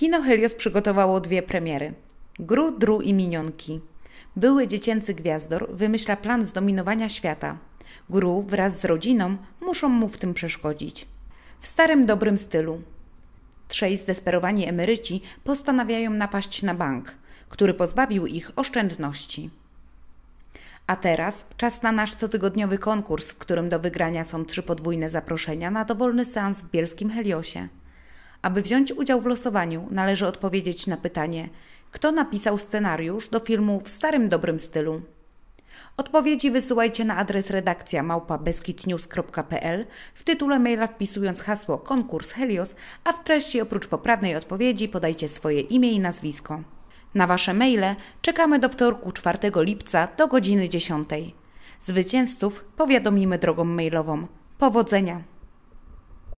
Kino Helios przygotowało 2 premiery. Gru, Dru i Minionki. Były dziecięcy gwiazdor wymyśla plan zdominowania świata. Gru wraz z rodziną muszą mu w tym przeszkodzić. W starym, dobrym stylu. 3 zdesperowani emeryci postanawiają napaść na bank, który pozbawił ich oszczędności. A teraz czas na nasz cotygodniowy konkurs, w którym do wygrania są 3 podwójne zaproszenia na dowolny seans w bielskim Heliosie. Aby wziąć udział w losowaniu, należy odpowiedzieć na pytanie, kto napisał scenariusz do filmu w starym, dobrym stylu. Odpowiedzi wysyłajcie na adres redakcja@beskidnews.pl, w tytule maila wpisując hasło konkurs Helios, a w treści oprócz poprawnej odpowiedzi podajcie swoje imię i nazwisko. Na Wasze maile czekamy do wtorku 4 lipca do godziny 10. Zwycięzców powiadomimy drogą mailową. Powodzenia!